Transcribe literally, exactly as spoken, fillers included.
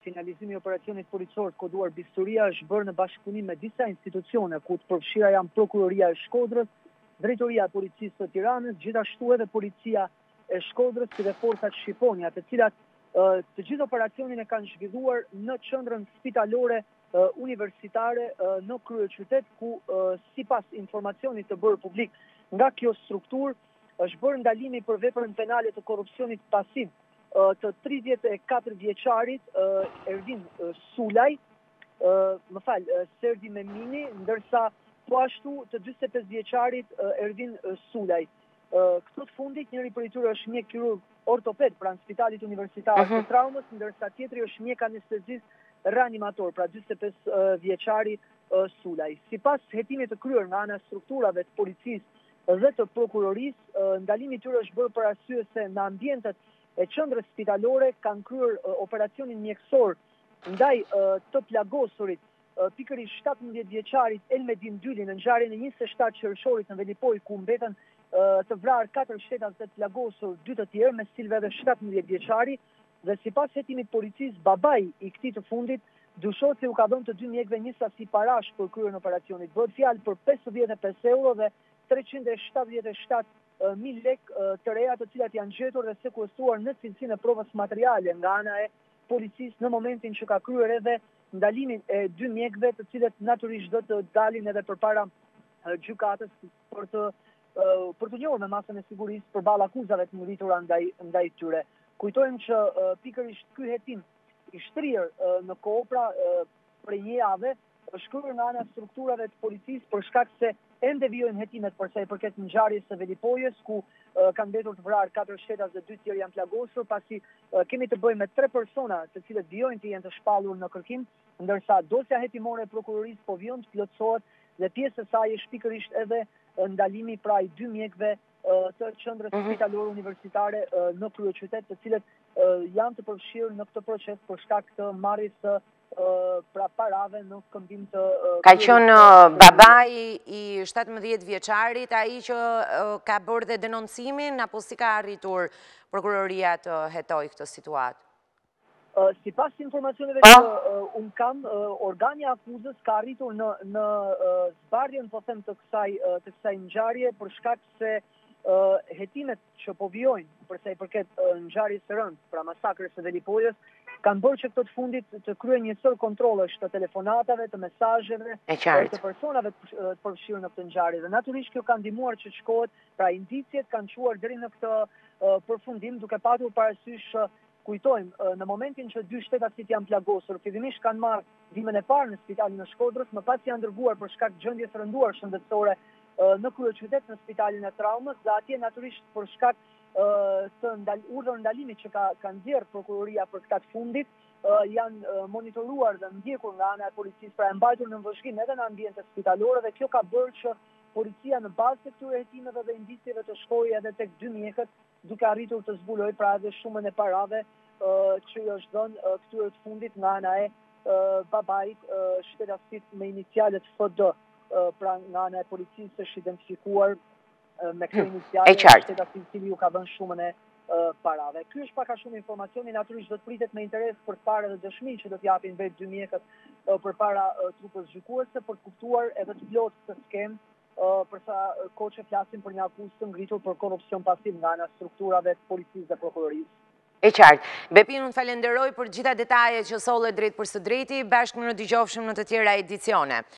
finalizimi i operacionit policor të koduar Bisturia është bërë në bashkëpunim me disa institucione, ku të përfshira janë Prokuroria e Shkodrës, Drejtoria e Policisë së Tiranës, gjithashtu edhe Policia e Shkodrës si dhe forcat Shqiponia, të cilat të gjithë operacionin e kanë zhvilluar në qendrën spitalore universitare në kryeqytet, ku sipas informacionit të bërë publik nga kjo strukturë është bërë ndalimi për veprën penale të korrupsionit pasiv të tridhjetë e katër vjeçarit Ervin Sulaj, më fal, Serdi Memini, ndërsa po ashtu të dyzet e pesë vjeçarit Ervin Sulaj. Këto të fundit, njëri prej tyre është mjek kirurg ortoped pranë Spitalit Universitar të Traumës, ndërsa tjetri është mjek anestezist reanimator, pra dyzet e pesë vjeçari Sulaj. Sipas hetimit të kryer nga ana strukturave të policisë dhe të prokurorisë, ndalimi i tyre është bërë për arsye se në ambientet e qendrës spitalore kanë kryer operacionin mjekësor ndaj të plagosurit pikërisht shtatëmbëdhjetë vjeçarit Elmedin Dyli në ngjarjen e njëzet e shtatë qershorit në Velipoj, ku mbeten të vrarë katër shtetas dhe të plagosur dy të tjerë, me cilëve edhe shtatëmbëdhjetë vjeçari, dhe sipas hetimit policisë, babai i këtij të fundit dyshohet se u ka dhënë të dy mjekëve një sasi parash për kryen operacionit. Bëhet fjalë për pesëdhjetë e pesë euro dhe treqind e shtatëdhjetë e shtatë mijë lekë të reja, të cilat janë gjetur dhe sekuestruar në cilësinë e provës materiale nga ana e policisë në momentin që ka kryer edhe ndalimin e dy mjekëve, të cilët natyrisht do të dalin edhe përpara gjykatës për të për të njohur me masën e sigurisë përballë akuzave të ngritura ndaj ndaj tyre. Kujtojmë që pikërisht ky hetim i shtrirë në kohë, pra për një javë, është kryer nga ana strukturave të policisë për shkak se ende vijojnë hetimet për sa i përket ngjarjes së Velipojës, ku kanë mbetur të vrarë katër shtetas dhe dy tjerë janë plagosur, pasi kemi të bëjmë me tre persona të cilët vijojnë të jenë të shpallur në kërkim, ndërsa dosja hetimore e prokurorisë po vijon të plotësohet dhe pjesë e saj është pikërisht edhe ndalimi pra i dy mjekëve të qendrës spitalore universitare në kryeqytet, të cilët janë të përfshirë në këtë proces për shkak të marrjes së pra parave në këmbim të... Ka qenë babai i shtatëmbëdhjetë vjeçarit, ai që ka bërë dhe denoncimin, apo si ka arritur prokuroria të hetoj këtë situatë? Sipas informacioneve që unë kam, organi i akuzës ka arritur në në zbardhjen, po them, të kësaj të kësaj ngjarje për shkak se hetimet që po vijojnë për sa i përket ngjarjes së rëndë, pra masakrës së Velipojës, kanë bërë që këto të fundit të kryejnë një sër kontrollesh të telefonatave, të mesazheve, të personave të përfshirë në këtë ngjarje. Dhe natyrisht kjo ka ndihmuar që të shkohet, pra indicjet kanë çuar deri në këtë përfundim, duke patur parasysh, kujtojmë, në momentin që dy shtetasit janë plagosur, fillimisht kanë marrë ndihmën e parë në Spitalin e Shkodrës, më pas janë dërguar për shkak të gjendjes rënduar shëndetësore në kryeqytet në Spitalin e Traumës, dhe atje natyrisht për shkak të urdhër ndalimit që ka ka nxjerrë prokuroria për këtë fundit, janë monitoruar dhe ndjekur nga ana e policisë, pra e mbajtur në vëzhgim edhe në ambientet spitalore, dhe kjo ka bërë që policia në bazë të këtyre hetimeve dhe indicieve të shkojë edhe tek dy mjekët, duke arritur të zbuloj pra edhe shumën e parave që i është dhënë këtyre të fundit nga ana e babait shtetasit me inicialet F D, pra nga ana e policisë është identifikuar me këto iniciale shtetasit i cili ju ka dhënë shumën e parave. Ky është pak a shumë informacioni, natyrisht do të pritet me interes për të parë edhe dëshminë që do t'japin vetë dy mjekët përpara trupës gjykuese për të kuptuar edhe të plotë këtë skemë, përsa kohë që flasim për një akuzë të ngritur për korrupsion pasiv nga ana strukturave të policisë dhe prokurorisë. E qartë. Bepin, unë falenderoj për gjitha detajet që solle drejt për së drejti, bashkë në dëgjofshëm në të tjera edicione.